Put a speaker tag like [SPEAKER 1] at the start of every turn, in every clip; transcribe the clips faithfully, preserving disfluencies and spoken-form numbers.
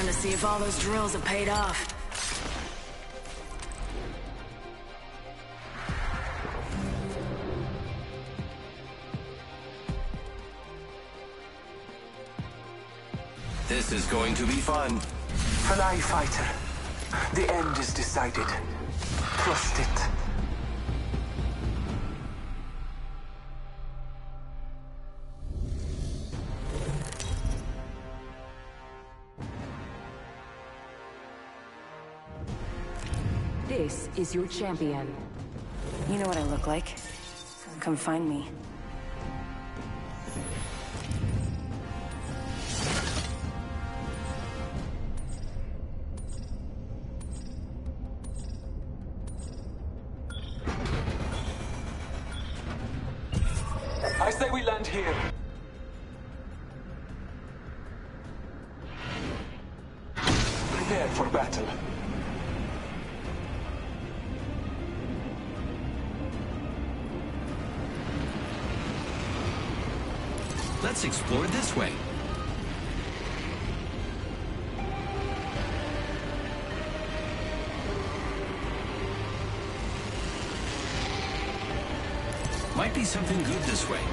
[SPEAKER 1] to see if all those drills have paid off.
[SPEAKER 2] This is going to be fun.
[SPEAKER 3] Fly fighter. The end is decided. Trust it.
[SPEAKER 4] This is your champion. You know what I look like. Come find me.
[SPEAKER 3] I say we land here. Prepare for battle.
[SPEAKER 2] Let's explore this way. Might be something good this way.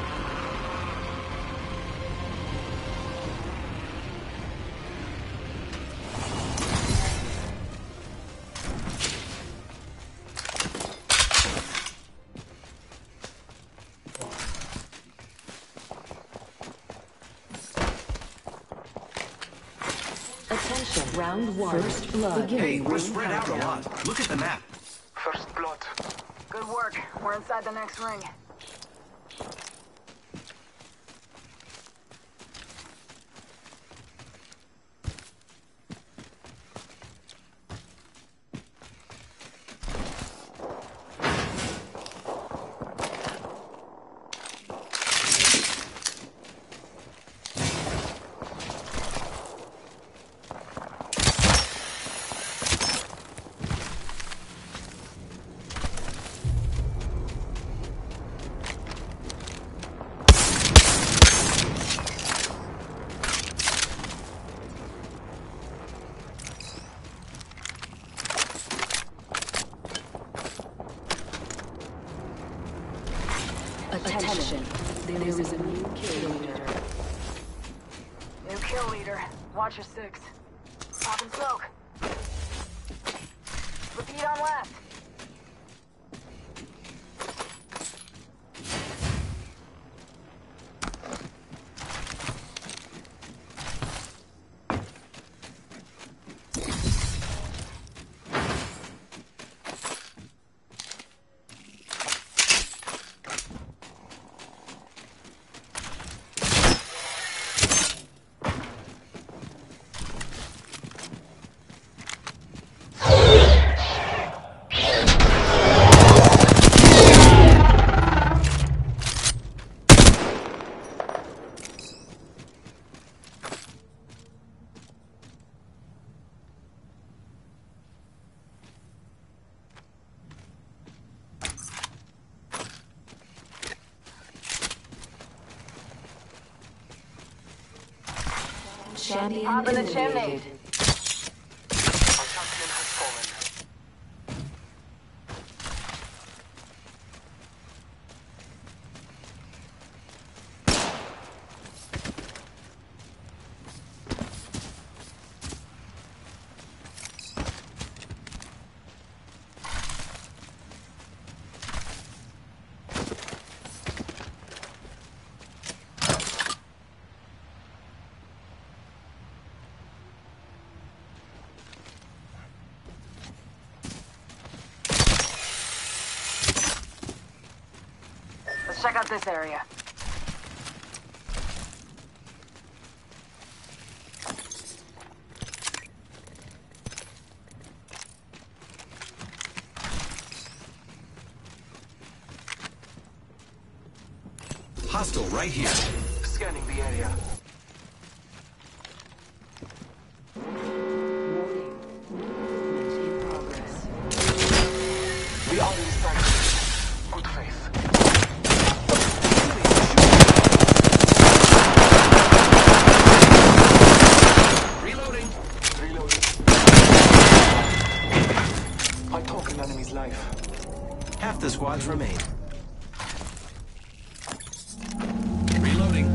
[SPEAKER 4] Attention, round one. First blood.
[SPEAKER 2] Hey, we're spread out a lot. Look at the map.
[SPEAKER 3] First blood.
[SPEAKER 1] Good work. We're inside the next ring.
[SPEAKER 4] Attention, there is a new kill leader.
[SPEAKER 1] New kill leader. Watch your six. Pop and smoke. Repeat on left.
[SPEAKER 4] Champion
[SPEAKER 1] Hop in the chimney.
[SPEAKER 4] eliminated.
[SPEAKER 3] Our champion has fallen.
[SPEAKER 1] Let's check out this area.
[SPEAKER 2] Hostile right here.
[SPEAKER 3] Scanning the area.
[SPEAKER 4] Warning. Movement in progress.
[SPEAKER 3] We are inside. Good faith.
[SPEAKER 2] Reloading.
[SPEAKER 3] an enemy's life.
[SPEAKER 2] Half the squads remain. Reloading.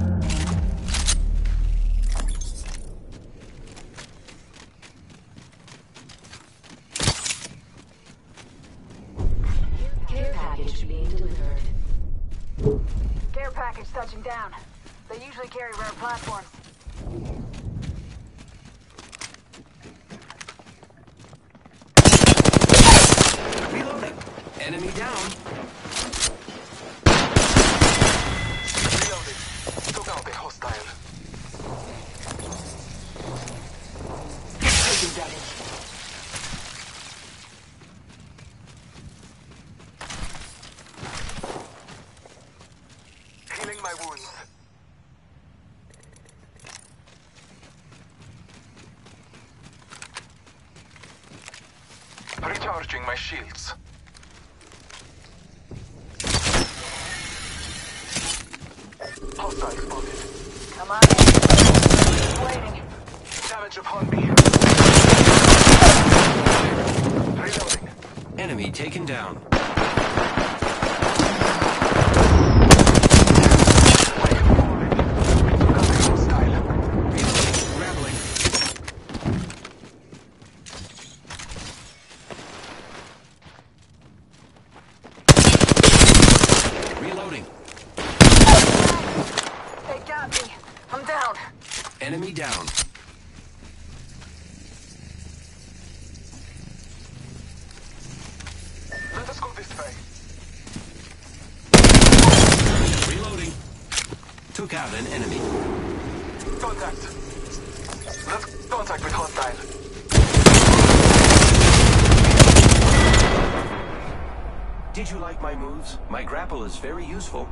[SPEAKER 1] Care package being delivered. Care package touching down. They usually carry rare platforms.
[SPEAKER 2] Reloading. Enemy down.
[SPEAKER 3] Reloading. Took out a hostile. Taking damage. Healing my wounds. Recharging my shields. Hostile spotted.
[SPEAKER 1] Come on in. Waiting.
[SPEAKER 3] Damage upon me. Reloading.
[SPEAKER 2] Enemy taken down.
[SPEAKER 3] Hostile.
[SPEAKER 2] Grappling. Reloading.
[SPEAKER 1] They got me. I'm down.
[SPEAKER 2] Enemy down.
[SPEAKER 3] Let us go this way.
[SPEAKER 2] Reloading. Took out an enemy.
[SPEAKER 3] Contact. Let's contact with hostile.
[SPEAKER 2] Did you like my moves? My grapple is very useful.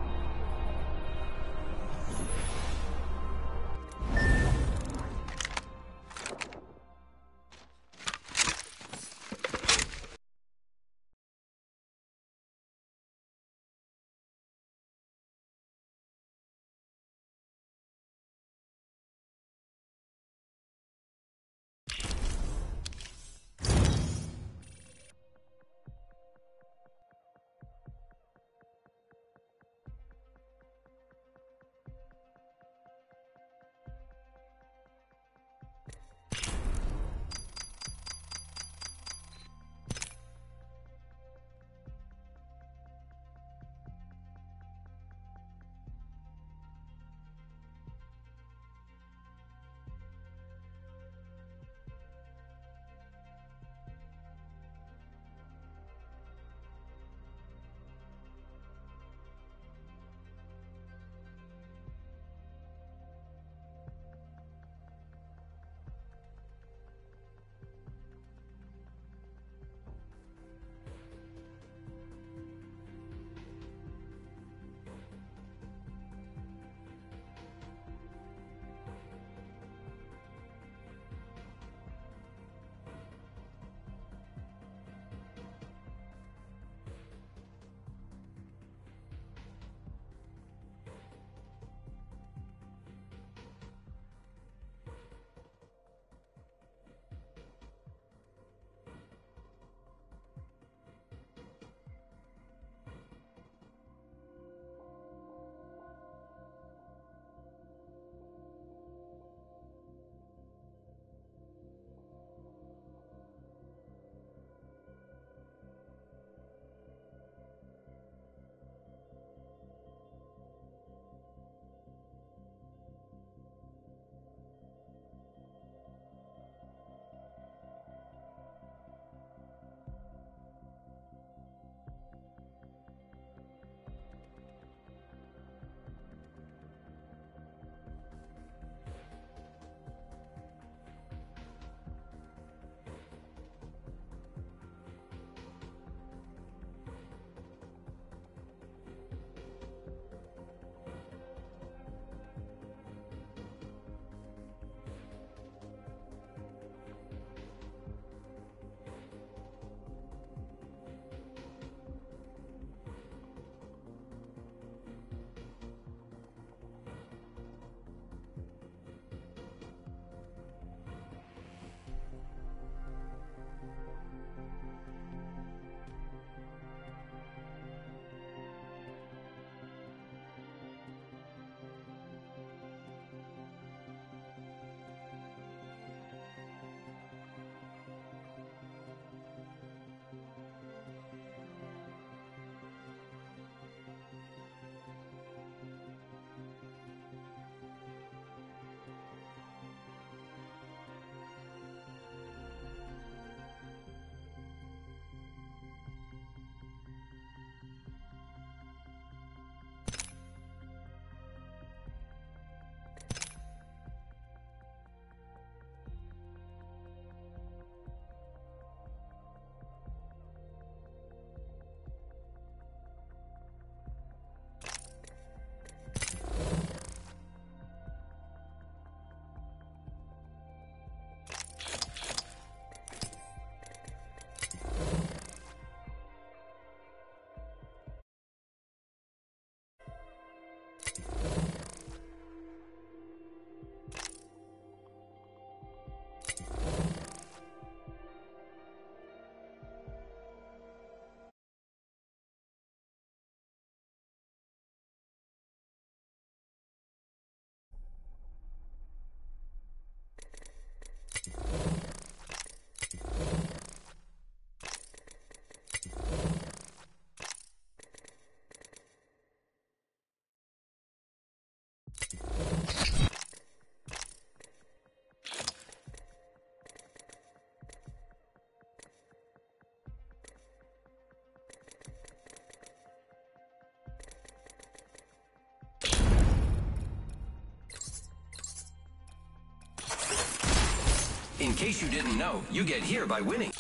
[SPEAKER 2] case you didn't know, you get here by winning.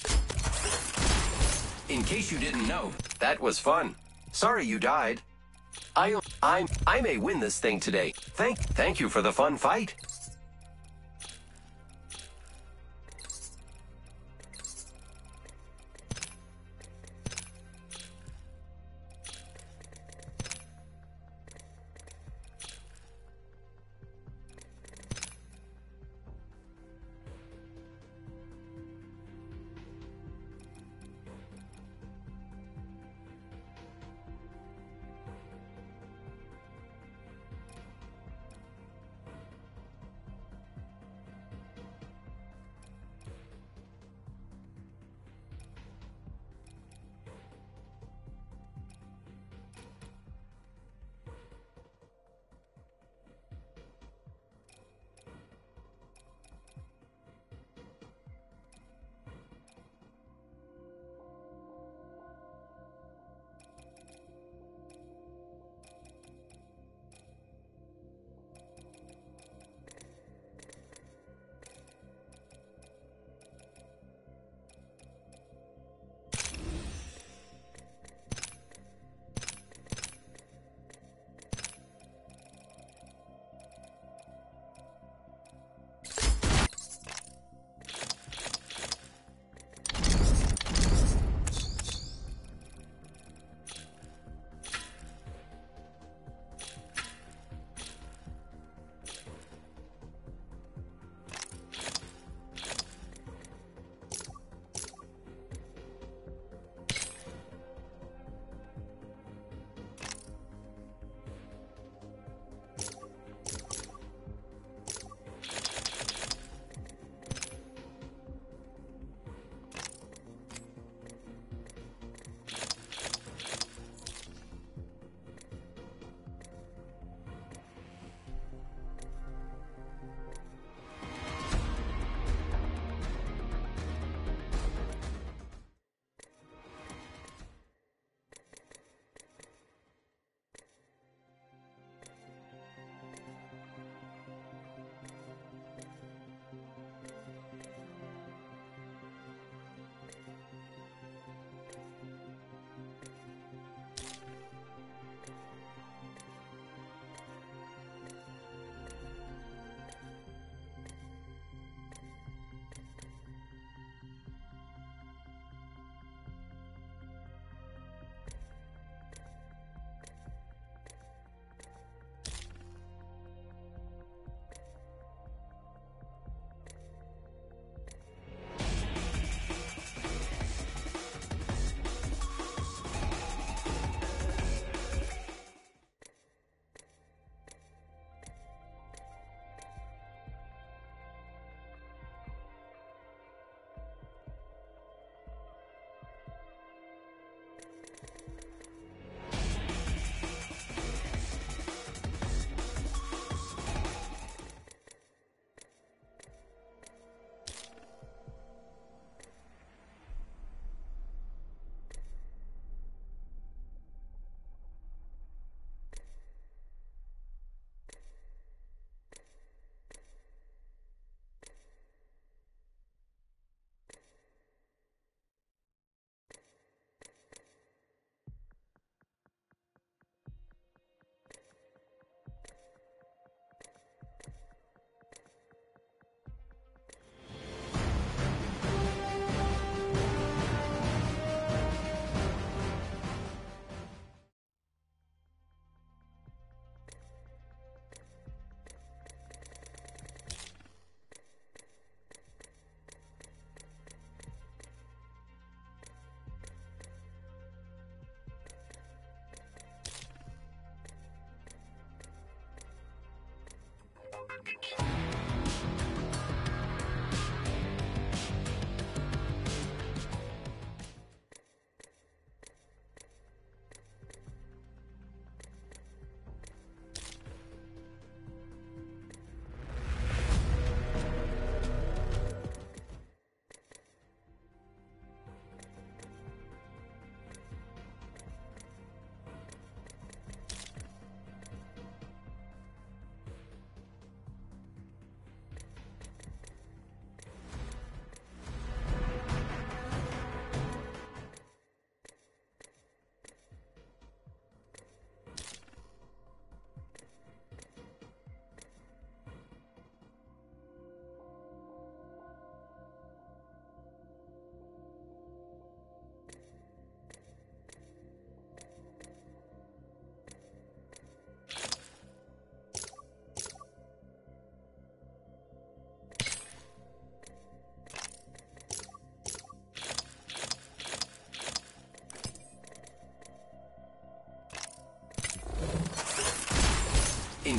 [SPEAKER 2] In case you didn't know, that was fun. Sorry you died. I I I may win this thing today. Thank thank you for the fun fight.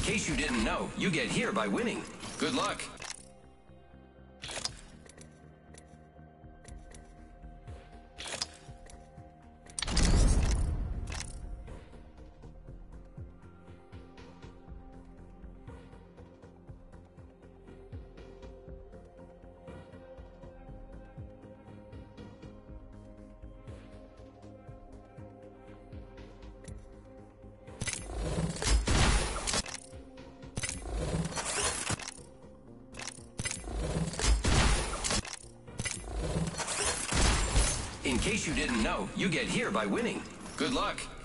[SPEAKER 2] In case you didn't know, you get here by winning. Good luck. In case you didn't know, you get here by winning. Good luck.